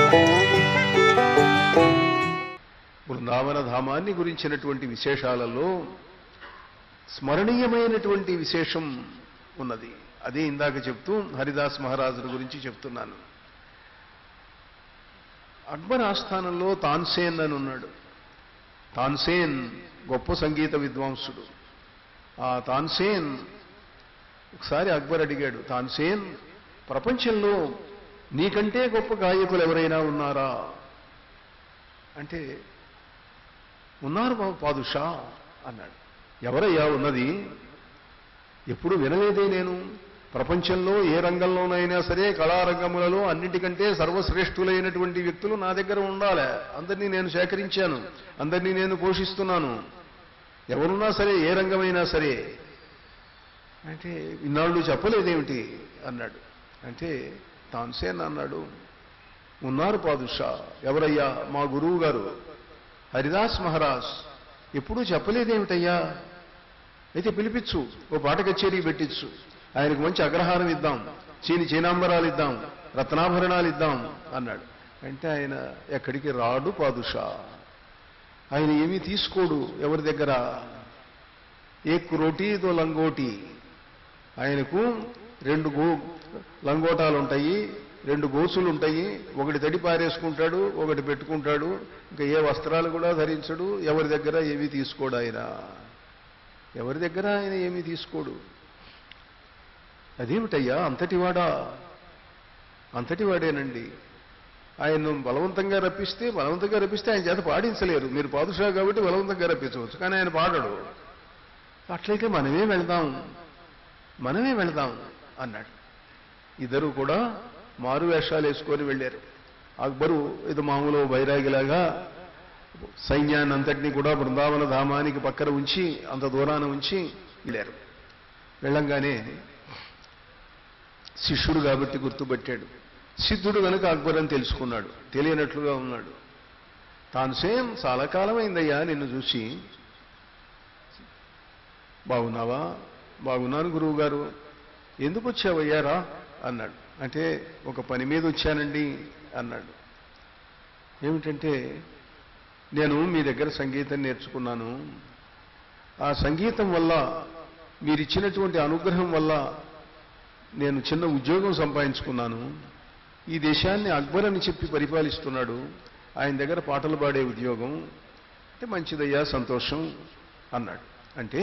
బృందావన ధామాన్ని గురించినటువంటి విశేషాలలో స్మరణీయమైనటువంటి విశేషం ఉన్నది. అదే ఇందాక చెప్తూ హరిదాస్ మహారాజుల గురించి చెప్తున్నాను. అక్బర్ ఆస్థానంలో తాన్సేన్ అని ఉన్నాడు. తాన్సేన్ గొప్ప సంగీత విద్వాంసుడు. ఆ తాన్సేన్ ఒకసారి అక్బర్ అడిగాడు, తాన్సేన్, ప్రపంచంలో నీకంటే గొప్ప గాయకులు ఎవరైనా ఉన్నారా అంటే, ఉన్నారు పాదుషా అన్నాడు. ఎవరయ్యా ఉన్నది? ఎప్పుడు వినలేదే నేను. ప్రపంచంలో ఏ రంగంలోనైనా సరే కళారంగములలో అన్నిటికంటే సర్వశ్రేష్ఠులైనటువంటి వ్యక్తులు నా దగ్గర ఉండాలి. అందరినీ నేను సేకరించాను, అందరినీ నేను పోషిస్తున్నాను. ఎవరున్నా సరే, ఏ రంగమైనా సరే అంటే, ఇన్నాళ్ళు చెప్పలేదేమిటి అన్నాడు. అంటే తాన్సేన్ అన్నాడు, ఉన్నారు పాదుషా. ఎవరయ్యా? మా గురువు గారు హరిదాస్ మహారాజ్. ఎప్పుడూ చెప్పలేదేమిటయ్యా? అయితే పిలిపించు, ఓ పాట కచేరీ పెట్టించు, ఆయనకు మంచి అగ్రహారం ఇద్దాం, చీనాంబరాలు ఇద్దాం, రత్నాభరణాలు ఇద్దాం అన్నాడు. అంటే ఆయన ఎక్కడికి రాడు పాదుషా. ఆయన ఏమీ తీసుకోడు ఎవరి దగ్గర. ఏక్ రోటీ దో లంగోటి. ఆయనకు 2 లంగోటాలు ఉంటాయి, 2 గోసులు ఉంటాయి. ఒకటి తడి పారేసుకుంటాడు, ఒకటి పెట్టుకుంటాడు. ఇంకా ఏ వస్త్రాలు కూడా ధరించడు. ఎవరి దగ్గర ఏమీ తీసుకోడు ఆయన. ఎవరి దగ్గర ఆయన ఏమీ తీసుకోడు. అదేమిటయ్యా అంతటివాడా? అంతటివాడేనండి. ఆయన్ను బలవంతంగా రప్పిస్తే ఆయన చేత పాడించలేరు. మీరు పాదుషా కాబట్టి బలవంతంగా రప్పించవచ్చు, కానీ ఆయన పాడడు. అట్లయితే మనమే వెళదాం అన్నాడు. ఇద్దరు కూడా మారు వేషాలు వేసుకొని వెళ్ళారు. అక్బరు ఇది మామూలు బైరాగిలాగా సైన్యాన్ని అంతటినీ కూడా బృందావన ధామానికి పక్కన ఉంచి, అంత దూరాన ఉంచి వెళ్ళారు. వెళ్ళంగానే శిష్యుడు కాబట్టి గుర్తుపట్టాడు. సిద్ధుడు కనుక అక్బర్ అని తెలుసుకున్నాడు. తెలియనట్లుగా ఉన్నాడు. తాన్సేన్, చాలా కాలమైందయ్యా నిన్ను చూసి. బాగున్నావా? బాగున్నాను గురువు గారు. ఎందుకు వచ్చావయ్యారా అన్నాడు. అంటే ఒక పని మీద వచ్చానండి అన్నాడు. ఏమిటంటే, నేను మీ దగ్గర సంగీతం నేర్చుకున్నాను. ఆ సంగీతం వల్ల, మీరిచ్చినటువంటి అనుగ్రహం వల్ల నేను చిన్న ఉద్యోగం సంపాదించుకున్నాను. ఈ దేశాన్ని అక్బర్ అని చెప్పి పరిపాలిస్తున్నాడు. ఆయన దగ్గర పాటలు పాడే ఉద్యోగం. అంటే మంచిదయ్యా, సంతోషం అన్నాడు. అంటే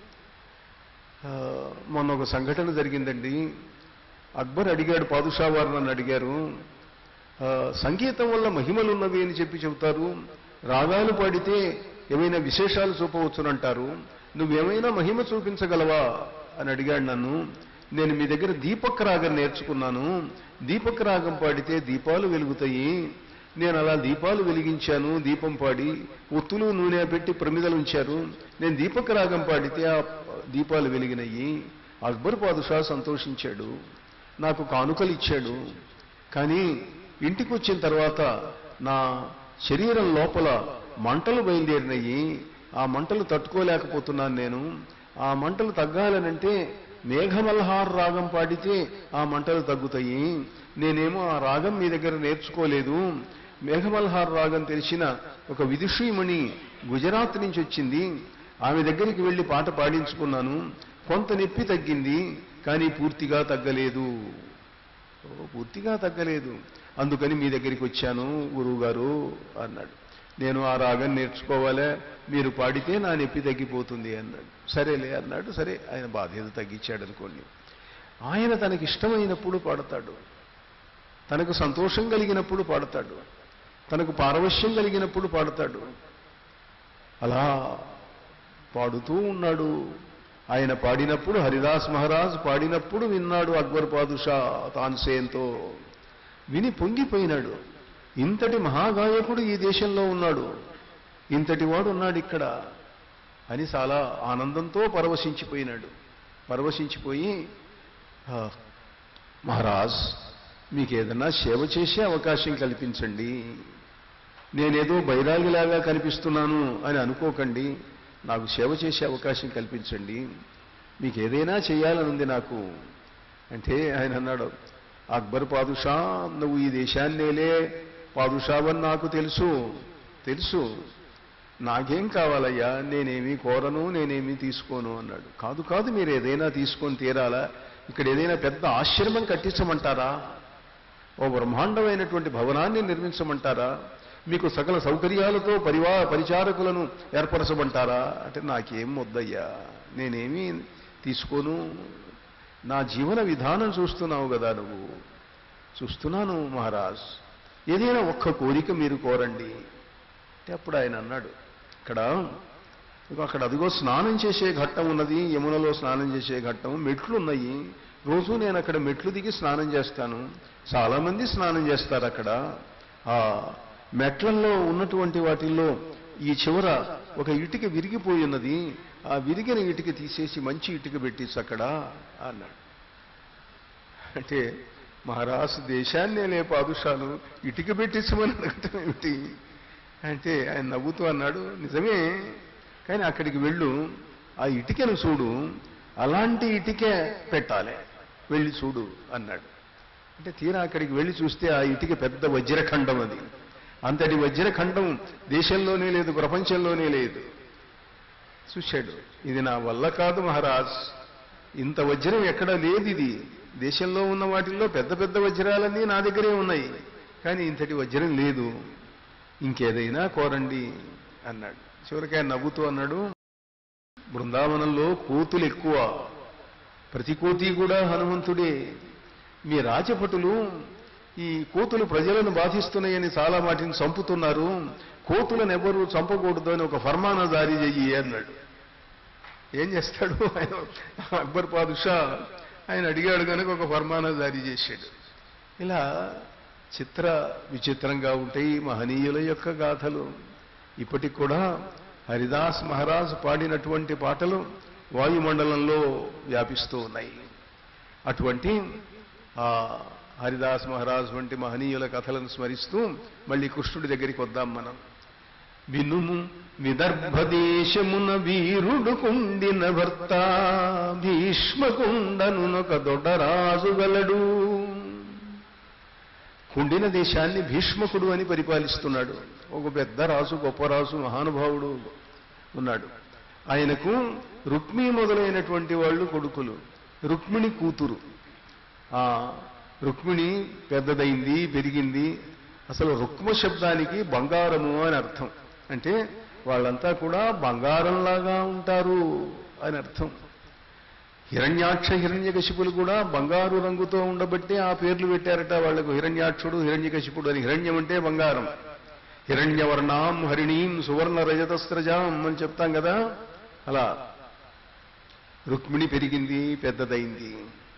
మొన్న ఒక సంఘటన జరిగిందండి. అక్బర్ అడిగాడు, పాదుషా వారు నన్ను అడిగారు, సంగీతం వల్ల మహిమలున్నవి అని చెప్పి చెబుతారు, రాగాలు పాడితే ఏమైనా విశేషాలు చూపవచ్చునంటారు, నువ్వేమైనా మహిమ చూపించగలవా అని అడిగాడు నన్ను. నేను మీ దగ్గర దీపక్ రాగం నేర్చుకున్నాను. దీపక్ రాగం పాడితే దీపాలు వెలుగుతాయి. నేను అలా దీపాలు వెలిగించాను. దీపం పాడి ఒత్తులు నూనె పెట్టి ప్రమిదలు ఉంచారు. నేను దీపక్ రాగం పాడితే ఆ దీపాలు వెలిగినాయి. అక్బర్ పాదుషా సంతోషించాడు, నాకు కానుకలు ఇచ్చాడు. కానీ ఇంటికి వచ్చిన తర్వాత నా శరీరం లోపల మంటలు బయలుదేరినాయి. ఆ మంటలు తట్టుకోలేకపోతున్నాను నేను. ఆ మంటలు తగ్గాలనంటే మేఘమల్హార్ రాగం పాడితే ఆ మంటలు తగ్గుతాయి. నేనేమో ఆ రాగం మీ దగ్గర నేర్చుకోలేదు. మేఘమల్హార్ రాగం తెలిసిన ఒక విదుషీమణి గుజరాత్ నుంచి వచ్చింది. ఆమె దగ్గరికి వెళ్ళి పాట పాడించుకున్నాను. కొంత నొప్పి తగ్గింది, కానీ పూర్తిగా తగ్గలేదు. పూర్తిగా తగ్గలేదు. అందుకని మీ దగ్గరికి వచ్చాను గురువు గారు అన్నాడు. నేను ఆ రాగం నేర్చుకోవాలా, మీరు పాడితే నా నొప్పి తగ్గిపోతుంది అన్నాడు. సరేలే అన్నాడు. సరే, ఆయన బాధ ఏదో తగ్గించాడు అనుకోండి. ఆయన తనకి ఇష్టమైనప్పుడు పాడతాడు, తనకు సంతోషం కలిగినప్పుడు పాడతాడు, తనకు పారవశ్యం కలిగినప్పుడు పాడతాడు. అలా పాడుతూ ఉన్నాడు. ఆయన పాడినప్పుడు, హరిదాస్ మహారాజ్ పాడినప్పుడు విన్నాడు అక్బర్ పాదుషా తాన్సేన్తో. విని పొంగిపోయినాడు. ఇంతటి మహాగాయకుడు ఈ దేశంలో ఉన్నాడు, ఇంతటి వాడు ఉన్నాడు ఇక్కడ అని చాలా ఆనందంతో పరవశించిపోయినాడు. పరవశించిపోయి, మహారాజ్ మీకేదన్నా సేవ చేసే అవకాశం కల్పించండి. నేనేదో బైరాగిలాగా కనిపిస్తున్నాను అని అనుకోకండి. నాకు సేవ చేసే అవకాశం కల్పించండి. మీకు ఏదైనా చేయాలనుంది నాకు అంటే ఆయన అన్నాడు, అక్బర్ పాదుషా, నువ్వు ఈ దేశాన్నేలే పాదుషావని నాకు తెలుసు నాకేం కావాలయ్యా, నేనేమీ కోరను, నేనేమీ తీసుకోను అన్నాడు. కాదు మీరు ఏదైనా తీసుకొని తీరాలా, ఇక్కడ ఏదైనా పెద్ద ఆశ్రమం కట్టించమంటారా, ఓ బ్రహ్మాండమైనటువంటి భవనాన్ని నిర్మించమంటారా, మీకు సకల సౌకర్యాలతో పరిచారకులను ఏర్పరచమంటారా అంటే నాకేం వద్దయ్యా, నేనేమీ తీసుకోను, నా జీవన విధానం చూస్తున్నావు కదా నువ్వు. చూస్తున్నాను మహారాజ్, ఏదైనా ఒక్క కోరిక మీరు కోరండి అంటే అప్పుడు ఆయన అన్నాడు, అక్కడ అదిగో స్నానం చేసే ఘట్టం ఉన్నది, యమునలో స్నానం చేసే ఘట్టం, మెట్లు ఉన్నాయి, రోజు నేను అక్కడ మెట్లు దిగి స్నానం చేస్తాను, చాలామంది స్నానం చేస్తారు అక్కడ. ఆ మెట్లల్లో ఉన్నటువంటి వాటిల్లో ఈ చివర ఒక ఇటుక విరిగిపోయి ఉన్నది, ఆ విరిగిన ఇటుక తీసేసి మంచి ఇటుక పెట్టించు అక్కడ అన్నాడు. అంటే మహారాజు దేశాన్నే పాదుషాలు ఇటుక పెట్టించమని అడగటం ఏమిటి అంటే ఆయన నవ్వుతూ అన్నాడు, నిజమే, కానీ అక్కడికి వెళ్ళు, ఆ ఇటుకను చూడు, అలాంటి ఇటుకే పెట్టాలి, వెళ్ళి చూడు అన్నాడు. అంటే తీరా అక్కడికి వెళ్ళి చూస్తే ఆ ఇటుక పెద్ద వజ్రఖండం, అది అంతటి వజ్రఖండం దేశంలోనే లేదు, ప్రపంచంలోనే లేదు. చూశాడు, ఇది నా వల్ల కాదు మహారాజ్, ఇంత వజ్రం ఎక్కడా లేదు, ఇది దేశంలో ఉన్న వాటిల్లో పెద్ద పెద్ద వజ్రాలన్నీ నా దగ్గరే ఉన్నాయి, కానీ ఇంతటి వజ్రం లేదు, ఇంకేదైనా కోరండి అన్నాడు. చివరికి ఆయన నవ్వుతూ అన్నాడు, బృందావనంలో కోతులు ఎక్కువ, ప్రతి కోతి కూడా హనుమంతుడే, మీ రాజభటులు ఈ కోతులు ప్రజలను బాధిస్తున్నాయని చాలా వాటిని చంపుతున్నారు, కోతులను ఎవరు చంపకూడదు అని ఒక ఫర్మానా జారీ చెయ్యి అన్నాడు. ఏం చేస్తాడు ఆయన, అక్బర్ పాదుషా ఆయన అడిగాడు కనుక ఒక ఫర్మానా జారీ చేశాడు. ఇలా విచిత్రంగా ఉంటాయి మహనీయుల యొక్క గాథలు. ఇప్పటికి కూడా హరిదాస్ మహారాజ్ పాడినటువంటి పాటలు వాయుమండలంలో వ్యాపిస్తూ ఉన్నాయి. అటువంటి హరిదాస్ మహారాజ్ వంటి మహనీయుల కథలను స్మరిస్తూ మళ్ళీ కృష్ణుడి దగ్గరికి వద్దాం మనం. వినుము విదర్భదేశమున వీరుడు కుండిన భర్త, భీష్మకుండనునొక దొడ్డరాజు గలడు. కుండిన దేశాన్ని భీష్మకుడు అని పరిపాలిస్తున్నాడు. ఒక పెద్ద రాజు, గొప్ప రాజు, మహానుభావుడు ఉన్నాడు. ఆయనకు రుక్మి మొదలైనటువంటి వాళ్ళు కొడుకులు, రుక్మిణి కూతురు. ఆ రుక్మిణి పెద్దదైంది, పెరిగింది. అసలు రుక్మ శబ్దానికి బంగారము అని అర్థం. అంటే వాళ్ళంతా కూడా బంగారంలాగా ఉంటారు అని అర్థం. హిరణ్యాక్ష హిరణ్యకశిపులు కూడా బంగారు రంగుతో ఉండబట్టే ఆ పేర్లు పెట్టారట వాళ్లకు, హిరణ్యాక్షుడు హిరణ్యకశిపుడు అని. హిరణ్యం అంటే బంగారం. హిరణ్యవర్ణాం హరిణీం సువర్ణ రజతస్త్రజాం అని చెప్తాం కదా, అలా రుక్మిణి పెరిగింది, పెద్దదైంది.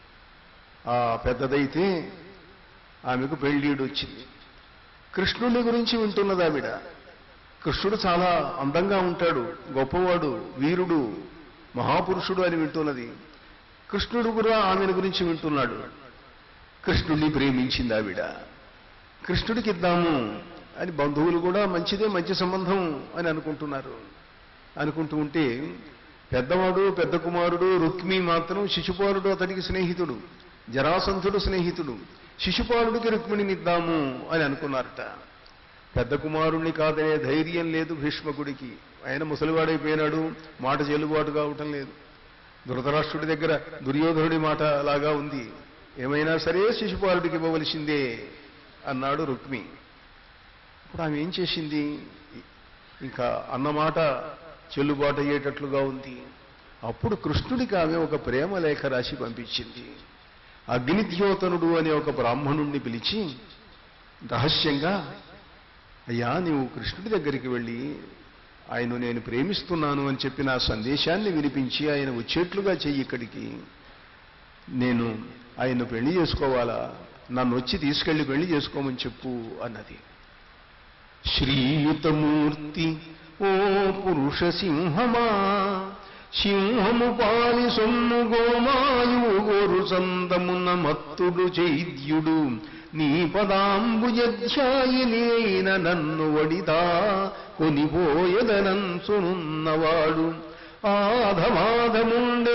ఆ పెద్దదైతే ఆమెకు పెళ్ళీడు వచ్చింది. కృష్ణుడి గురించి వింటున్నది ఆవిడ. కృష్ణుడు చాలా అందంగా ఉంటాడు, గొప్పవాడు, వీరుడు, మహాపురుషుడు అని వింటున్నది. కృష్ణుడు కూడా ఆమెను గురించి వింటున్నాడు. కృష్ణుడిని ప్రేమించింది ఆవిడ. కృష్ణుడికి ఇద్దాము అని బంధువులు కూడా మంచిదే, మంచి సంబంధం అని అనుకుంటున్నారు. అనుకుంటూ ఉంటే పెద్దవాడు, పెద్ద కుమారుడు రుక్మి మాత్రం శిశుపాలుడు అతడికి స్నేహితుడు, జరాసంధుడు స్నేహితుడు. శిశుపాలుడికి రుక్మిణిని ఇద్దాము అని అనుకున్నారట. పెద్ద కుమారుణ్ణి కాదనే ధైర్యం లేదు భీష్మకుడికి. ఆయన ముసలివాడైపోయినాడు, మాట చెల్లుబాటు కావటం లేదు. ధృతరాష్ట్రుడి దగ్గర దుర్యోధనుడి మాట లాగా ఉంది. ఏమైనా సరే శిశుపాలుడికి ఇవ్వవలసిందే అన్నాడు రుక్మి. ఇప్పుడు ఆమె ఏం చేసింది, ఇంకా అన్నమాట చెల్లుబాటు అయ్యేటట్లుగా ఉంది. అప్పుడు కృష్ణుడికి ఆమె ఒక ప్రేమ లేఖ రాసి పంపించింది. అగ్నిద్యోతనుడు అనే ఒక బ్రాహ్మణుణ్ణి పిలిచి రహస్యంగా, అయ్యా నీవు కృష్ణుడి దగ్గరికి వెళ్ళి ఆయన నేను ప్రేమిస్తున్నాను అని చెప్పి నా సందేశాన్ని వినిపించి ఆయన వచ్చేట్లుగా చెయ్యి ఇక్కడికి, నేను ఆయన పెళ్లి చేసుకోవాలా, నన్ను వచ్చి తీసుకెళ్లి పెళ్లి చేసుకోమని చెప్పు అన్నది. శ్రీయుతమూర్తి ఓ పురుష సింహమా, సింహము పాలి సొమ్ము గోమాయువు గోరు సందమున మత్తుడు చైద్యుడు, నీ పదాంబుజధ్యాయిని అయిన నన్ను వడితా కొనిపోయదనంచునున్నవాడు,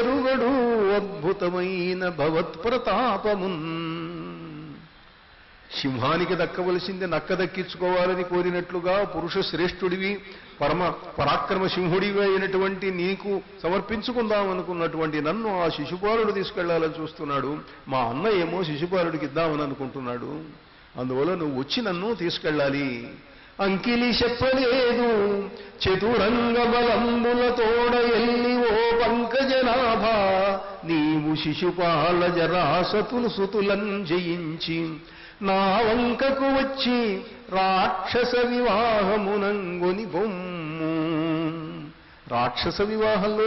ఆధమాధముండెరుగడు అద్భుతమైన భవత్ప్రతాపమున్. సింహానికి దక్కవలసింది నక్క దక్కించుకోవాలని కోరినట్లుగా పురుష శ్రేష్ఠుడివి పరాక్రమ సింహుడివి అయినటువంటి నీకు సమర్పించుకుందామనుకున్నటువంటి నన్ను ఆ శిశుపాలుడు తీసుకెళ్లాలని చూస్తున్నాడు. మా అన్న ఏమో శిశుపాలుడికి ఇద్దామని అనుకుంటున్నాడు. అందువల్ల నువ్వు వచ్చి నన్ను తీసుకెళ్ళాలి. అంకిలి చెప్పలేదు చతురంగ బలంబులతోడ ఎల్లి ఓ పంకజనాభ, నీవు శిశుపాల జరాసతులు సుతులం జయించి నా వంకకు వచ్చి రాక్షస వివాహమునంగొని బొమ్ము. రాక్షస వివాహంలో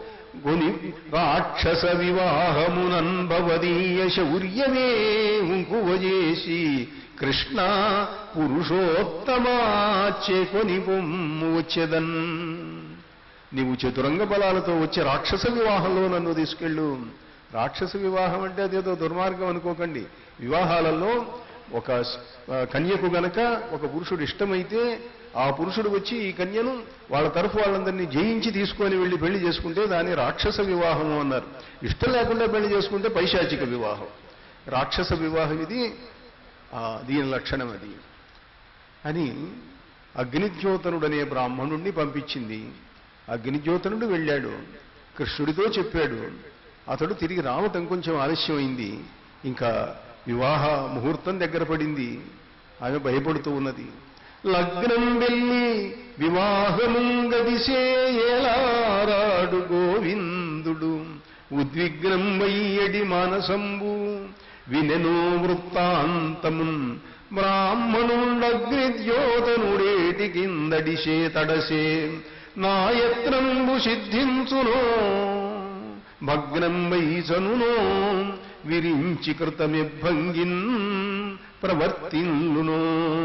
రాక్షస వివాహమునంభవదీయ శౌర్యమే ఉంకువజేసి కృష్ణ పురుషోత్తమాచే కొని బొమ్ము వచ్చేదన్. నీవు చతురంగ బలాలతో వచ్చే రాక్షస వివాహంలో నన్ను తీసుకెళ్ళు. రాక్షస వివాహం అంటే అదేదో దుర్మార్గం అనుకోకండి. వివాహాలలో ఒక కన్యకు గనక ఒక పురుషుడు ఇష్టమైతే ఆ పురుషుడు వచ్చి ఈ కన్యను వాళ్ళ తరఫు వాళ్ళందరినీ జయించి తీసుకొని వెళ్ళి పెళ్లి చేసుకుంటే దాన్ని రాక్షస వివాహము అన్నారు. ఇష్టం లేకుండా పెళ్లి చేసుకుంటే పైశాచిక వివాహం. రాక్షస వివాహం ఇది, దీని లక్షణం అది అని అగ్నిజ్యోతనుడనే బ్రాహ్మణుణ్ణి పంపించింది. అగ్నిజ్యోతనుడు వెళ్ళాడు, కృష్ణుడితో చెప్పాడు. అతడు తిరిగి రావటం కొంచెం ఆలస్యమైంది. ఇంకా వివాహ ముహూర్తం దగ్గర పడింది. ఆమె భయపడుతూ ఉన్నది. లగ్నం వెళ్ళి వివాహముంగదిసేయలారాడు గోవిందుడు, ఉద్విగ్నం వయ్యడి మానసంబు వినెనో వృత్తాంతమున్. బ్రాహ్మణుండగ్నిద్యోతనుడేటి కిందడిసే తడసే నాయత్రంబు సిద్ధించునో భగ్నం వైసనునో విరించి కృతమిభంగిన్ ప్రవర్తిల్లునో.